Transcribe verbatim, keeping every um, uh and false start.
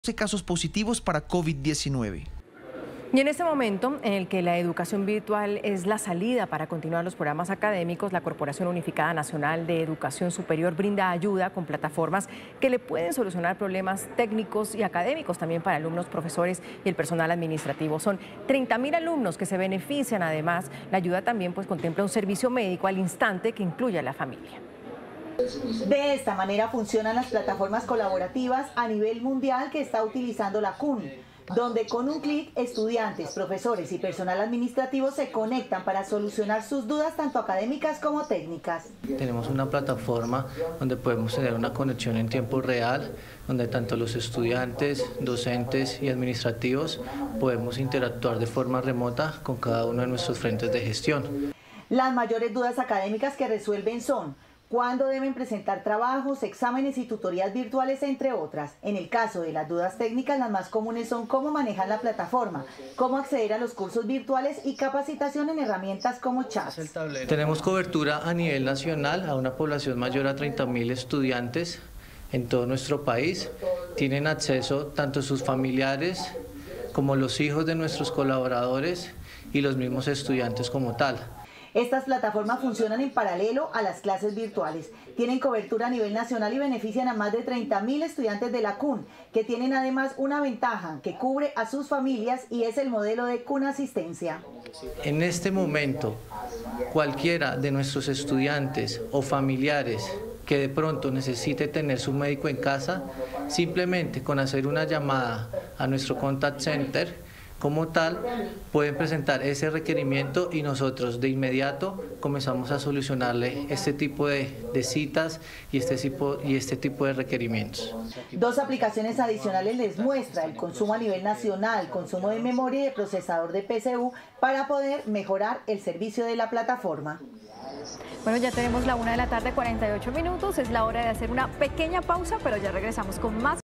casos positivos para COVID diecinueve. Y en este momento en el que la educación virtual es la salida para continuar los programas académicos, la Corporación Unificada Nacional de Educación Superior brinda ayuda con plataformas que le pueden solucionar problemas técnicos y académicos también para alumnos, profesores y el personal administrativo. Son treinta mil alumnos que se benefician. Además, la ayuda también pues contempla un servicio médico al instante que incluye a la familia. De esta manera funcionan las plataformas colaborativas a nivel mundial que está utilizando la C U N, donde con un clic estudiantes, profesores y personal administrativo se conectan para solucionar sus dudas tanto académicas como técnicas. Tenemos una plataforma donde podemos tener una conexión en tiempo real, donde tanto los estudiantes, docentes y administrativos podemos interactuar de forma remota con cada uno de nuestros frentes de gestión. Las mayores dudas académicas que resuelven son cuándo deben presentar trabajos, exámenes y tutorías virtuales, entre otras. En el caso de las dudas técnicas, las más comunes son cómo manejar la plataforma, cómo acceder a los cursos virtuales y capacitación en herramientas como chats. Tenemos cobertura a nivel nacional a una población mayor a treinta mil estudiantes en todo nuestro país. Tienen acceso tanto sus familiares como los hijos de nuestros colaboradores y los mismos estudiantes como tal. Estas plataformas funcionan en paralelo a las clases virtuales. Tienen cobertura a nivel nacional y benefician a más de treinta mil estudiantes de la C U N, que tienen además una ventaja que cubre a sus familias y es el modelo de C U N Asistencia. En este momento, cualquiera de nuestros estudiantes o familiares que de pronto necesite tener su médico en casa, simplemente con hacer una llamada a nuestro contact center, como tal, pueden presentar ese requerimiento y nosotros de inmediato comenzamos a solucionarle este tipo de, de citas y este, tipo, y este tipo de requerimientos. Dos aplicaciones adicionales les muestra el consumo a nivel nacional, consumo de memoria y de procesador de P C U para poder mejorar el servicio de la plataforma. Bueno, ya tenemos la una de la tarde, cuarenta y ocho minutos, es la hora de hacer una pequeña pausa, pero ya regresamos con más